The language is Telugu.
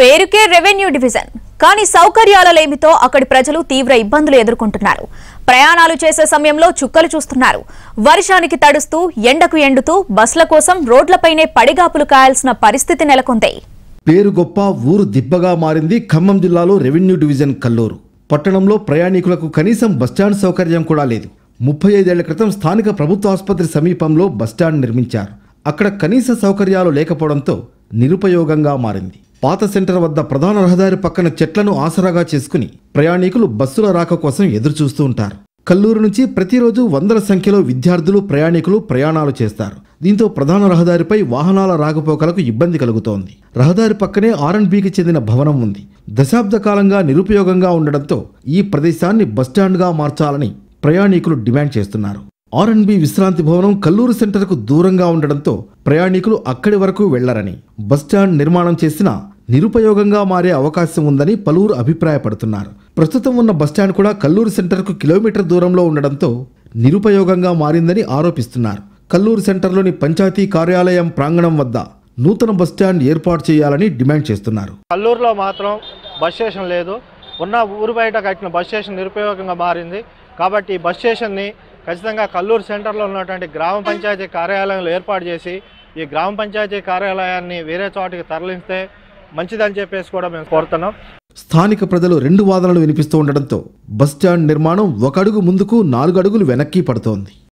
పేరుకే రెవెన్యూ డివిజన్ కానీ సౌకర్యాల లేమితో అక్కడి ప్రజలు తీవ్ర ఇబ్బందులు ఎదుర్కొంటున్నారు. ప్రయాణాలు చేసే సమయంలో చుక్కలు చూస్తున్నారు. వర్షానికి తడుస్తూ ఎండకు ఎండుతూ బస్ల కోసం రోడ్లపైనే పడిగాపులు కాయాల్సిన పరిస్థితి నెలకొంది. పేరు గొప్ప ఊరు దిబ్బగా మారింది ఖమ్మం జిల్లాలో రెవెన్యూ డివిజన్ కల్లూరు. పట్టణంలో ప్రయాణికులకు కనీసం బస్టాండ్ సౌకర్యం కూడా లేదు. 35 ఏళ్ల క్రితం స్థానిక ప్రభుత్వ ఆసుపత్రి సమీపంలో బస్టాండ్ నిర్మించారు. అక్కడ కనీస సౌకర్యాలు లేకపోవడంతో నిరుపయోగంగా మారింది. పాత సెంటర్ వద్ద ప్రధాన రహదారి పక్కన చెట్లను ఆసరాగా చేసుకుని ప్రయాణికులు బస్సుల రాక కోసం ఎదురుచూస్తూ ఉంటారు. కల్లూరు నుంచి ప్రతిరోజు వందల సంఖ్యలో విద్యార్థులు ప్రయాణికులు ప్రయాణాలు చేస్తారు. దీంతో ప్రధాన రహదారిపై వాహనాల రాకపోకలకు ఇబ్బంది కలుగుతోంది. రహదారి పక్కనే R&Bకి చెందిన భవనం ఉంది. దశాబ్ద కాలంగా నిరుపయోగంగా ఉండడంతో ఈ ప్రదేశాన్ని బస్టాండ్గా మార్చాలని ప్రయాణికులు డిమాండ్ చేస్తున్నారు. R&B విశ్రాంతి భవనం కల్లూరు సెంటర్కు దూరంగా ఉండడంతో ప్రయాణికులు అక్కడి వరకు వెళ్లరని, బస్టాండ్ నిర్మాణం చేసినా నిరుపయోగంగా మారే అవకాశం ఉందని పలువురు అభిప్రాయపడుతున్నారు. ప్రస్తుతం ఉన్న బస్టాండ్ కూడా కల్లూరు సెంటర్కు కిలోమీటర్ దూరంలో ఉండడంతో నిరుపయోగంగా మారిందని ఆరోపిస్తున్నారు. కల్లూరు సెంటర్లోని పంచాయతీ కార్యాలయం ప్రాంగణం వద్ద నూతన బస్టాండ్ ఏర్పాటు చేయాలని డిమాండ్ చేస్తున్నారు. కల్లూరులో మాత్రం బస్ స్టేషన్ లేదు. ఉన్న ఊరు బయట కట్టిన బస్ స్టేషన్ నిరుపయోగంగా మారింది. కాబట్టి బస్ స్టేషన్ని ఖచ్చితంగా కల్లూరు సెంటర్లో ఉన్నటువంటి గ్రామ పంచాయతీ కార్యాలయంలో ఏర్పాటు చేసి ఈ గ్రామ పంచాయతీ కార్యాలయాన్ని వేరే చోటికి తరలిస్తే మంచిదని చెప్పేసి కూడా మేము కోరుతున్నాం. స్థానిక ప్రజలు 2 వాదనలు వినిపిస్తూ ఉండడంతో బస్టాండ్ నిర్మాణం 1 అడుగు ముందుకు 4 అడుగులు వెనక్కి పడుతోంది.